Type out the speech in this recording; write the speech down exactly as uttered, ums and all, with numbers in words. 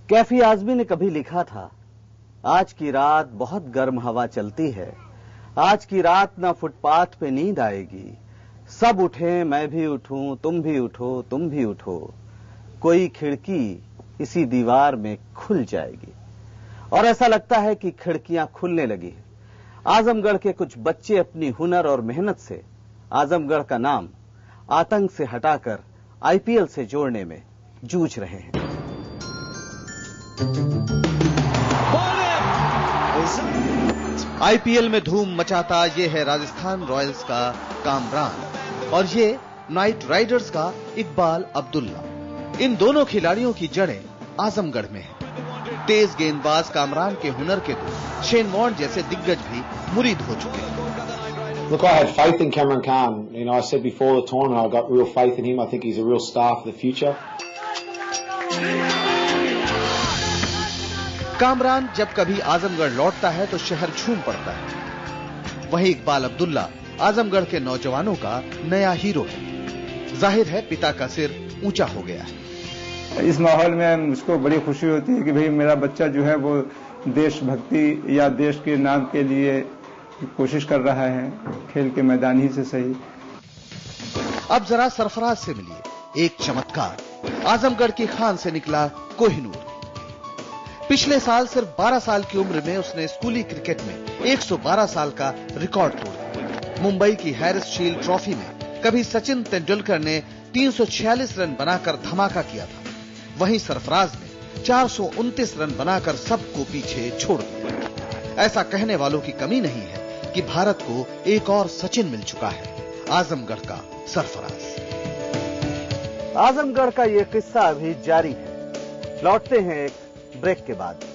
कैफी आजमी ने कभी लिखा था, आज की रात बहुत गर्म हवा चलती है, आज की रात ना फुटपाथ पे नींद आएगी, सब उठे मैं भी उठूं, तुम भी उठो तुम भी उठो, कोई खिड़की इसी दीवार में खुल जाएगी। और ऐसा लगता है कि खिड़कियां खुलने लगी है। आजमगढ़ के कुछ बच्चे अपनी हुनर और मेहनत से आजमगढ़ का नाम आतंक से हटाकर आईपीएल से जोड़ने में जूझ रहे हैं। आईपीएल में धूम मचाता ये है राजस्थान रॉयल्स का कामरान और ये नाइट राइडर्स का इकबाल अब्दुल्ला। इन दोनों खिलाड़ियों की जड़ें आजमगढ़ में हैं। तेज गेंदबाज कामरान के हुनर के तो शेन वॉर्न जैसे दिग्गज भी मुरीद हो चुके हैं। Look, I had faith in Cameron Khan. You know, I said before the tournament, I got real faith in him. I think he's a real star for the future. Kamran जब कभी आजमगढ़ लौटता है तो शहर झूम पड़ता है। वहीं इकबाल अब्दुल्ला आजमगढ़ के नौजवानों का नया हीरो है। जाहिर है पिता का सिर ऊंचा हो गया है। इस माहौल में मुझको बड़ी खुशी होती है कि भाई मेरा बच्चा जो है वो देशभक्ति या देश के नाम के लिए कोशिश कर रहा है, खेल के मैदान ही से सही। अब जरा सरफराज से मिलिए एक चमत्कार। आजमगढ़ की खान से निकला कोहिनूर। पिछले साल सिर्फ बारह साल की उम्र में उसने स्कूली क्रिकेट में एक सौ बारह साल का रिकॉर्ड तोड़ा। मुंबई की हैरिस शील्ड ट्रॉफी में कभी सचिन तेंदुलकर ने तीन सौ छियालीस रन बनाकर धमाका किया था, वहीं सरफराज ने चार सौ उनतीस रन बनाकर सबको पीछे छोड़ दिया। ऐसा कहने वालों की कमी नहीं है कि भारत को एक और सचिन मिल चुका है, आजमगढ़ का सरफराज। आजमगढ़ का ये किस्सा अभी जारी है। लौटते हैं एक ब्रेक के बाद।